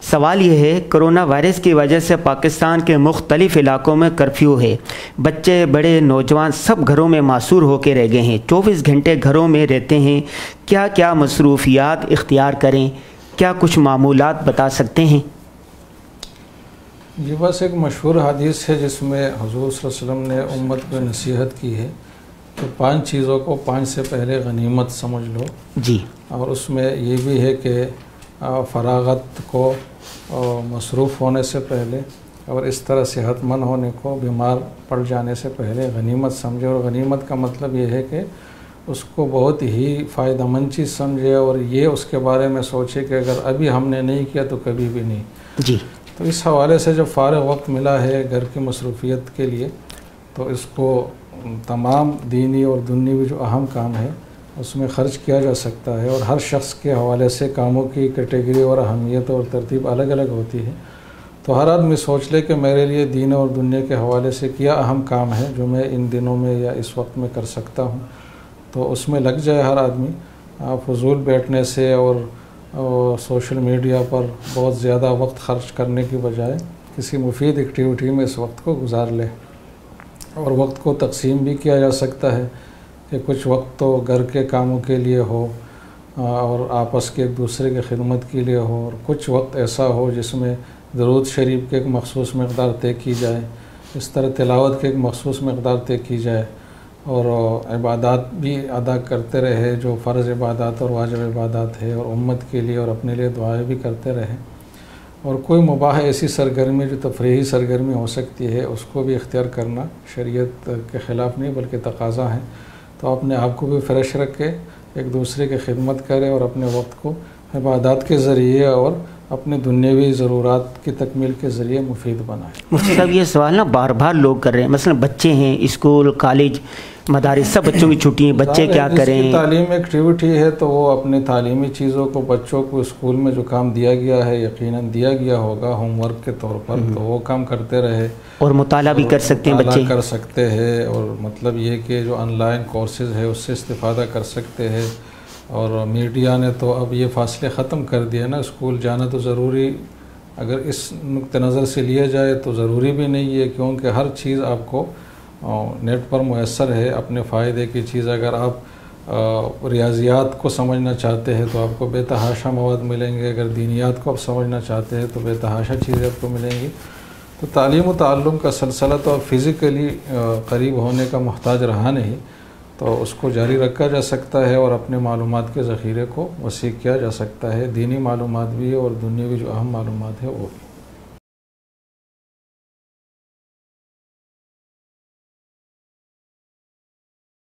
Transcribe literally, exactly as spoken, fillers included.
سوال یہ ہے کرونا وائرس کی وجہ سے پاکستان کے مختلف علاقوں میں کرفیو ہے، بچے بڑے نوجوان سب گھروں میں معصور ہو کے رہ گئے ہیں، چوبیس گھنٹے گھروں میں رہتے ہیں، کیا کیا مصروفیات اختیار کریں؟ کیا کچھ معمولات بتا سکتے ہیں؟ یہ بس ایک مشہور حدیث ہے جس میں حضور صلی اللہ علیہ وسلم نے امت کو نصیحت کی ہے کہ پانچ چیزوں کو پانچ سے پہلے غنیمت سمجھ لو جی، اور اس میں یہ بھی ہے کہ فراغت کو مصروف ہونے سے پہلے اور اس طرح صحت مند ہونے کو بیمار پڑ جانے سے پہلے غنیمت سمجھے، اور غنیمت کا مطلب یہ ہے کہ اس کو بہت ہی فائدہ مند چیز سمجھے اور یہ اس کے بارے میں سوچے کہ اگر ابھی ہم نے نہیں کیا تو کبھی بھی نہیں۔ جی، تو اس حوالے سے جب فارغ وقت ملا ہے گھر کی مصروفیت کے لیے تو اس کو تمام دینی اور دنیوی جو اہم کام ہے اس میں خرچ کیا جا سکتا ہے، اور ہر شخص کے حوالے سے کاموں کی کیٹیگری اور اہمیت اور ترتیب الگ الگ ہوتی ہے۔ تو ہر آدمی سوچ لے کہ میرے لیے دین اور دنیا کے حوالے سے کیا اہم کام ہے جو میں ان دنوں میں یا اس وقت میں کر سکتا ہوں، تو اس میں لگ جائے ہر آدمی۔ فضول بیٹھنے سے اور سوشل میڈیا پر بہت زیادہ وقت خرچ کرنے کی بجائے کسی مفید ایکٹیویٹی میں اس وقت کو گزار لے، اور وقت کو تقسیم بھی کیا جا سکتا ہے کہ کچھ وقت تو گھر کے کاموں کے لیے ہو اور آپس کے ایک دوسرے کی خدمت کے لیے ہو، اور کچھ وقت ایسا ہو جس میں درود شریف کے ایک مخصوص مقدار طے کی جائے، اس طرح تلاوت کے ایک مخصوص مقدار طے کی جائے، اور عبادات بھی ادا کرتے رہے جو فرض عبادات اور واجب عبادات ہے، اور امت کے لیے اور اپنے لیے دعائیں بھی کرتے رہے، اور کوئی مباح ایسی سرگرمی جو تفریحی سرگرمی ہو سکتی ہے اس کو بھی اختیار کرنا شریعت کے خلاف نہیں بلکہ تقاضا ہے۔ تو اپنے آپ کو بھی فریش رکھے، ایک دوسرے کی خدمت کرے، اور اپنے وقت کو عبادات کے ذریعے اور اپنے دنیاوی ضرورات کی تکمیل کے ذریعے مفید بنائے۔ مفتی صاحب یہ سوال نا بار بار لوگ کر رہے ہیں، مثلا بچے ہیں، اسکول کالج مدارس سب بچوں کی چھٹی ہیں، بچے کیا کریں؟ جس کی تعلیم ایکٹیویٹی ہے تو وہ اپنے تعلیمی چیزوں کو بچوں کو اسکول میں جو کام دیا گیا ہے یقیناً دیا گیا ہوگا ہوم ورک کے طور پر، تو وہ کام کرتے رہے، اور مطالعہ بھی کر سکتے ہیں بچے، مطالعہ کر سکتے ہیں، اور مطلب یہ کہ جو آن لائن کورسز ہے اس سے استفادہ کر سکتے ہیں۔ اور میڈیا نے تو اب یہ فاصلے ختم کر دیا نا، اسکول جانا تو ضروری اگر اس نقطہ نظر سے لیا جائے تو ضروری بھی نہیں ہے، کیونکہ ہر چیز آپ کو نیٹ پر میسر ہے اپنے فائدے کی چیز۔ اگر آپ ریاضیات کو سمجھنا چاہتے ہیں تو آپ کو بے تحاشا مواد ملیں گے، اگر دینیات کو آپ سمجھنا چاہتے ہیں تو بے تحاشا چیزیں آپ کو ملیں گی۔ تو تعلیم و تعلم کا سلسلہ تو اب فزیکلی قریب ہونے کا محتاج رہا نہیں، تو اس کو جاری رکھا جا سکتا ہے اور اپنے معلومات کے ذخیرے کو وسیع کیا جا سکتا ہے، دینی معلومات بھی اور دنیاوی جو اہم معلومات ہے وہ بھی۔